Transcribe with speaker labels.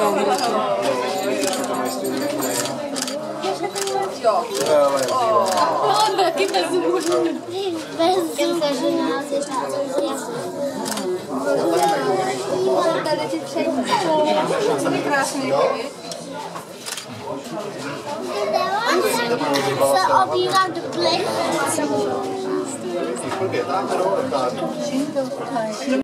Speaker 1: Taky bez zubů. Tady ti tři. Krásný.
Speaker 2: Se obírat plech.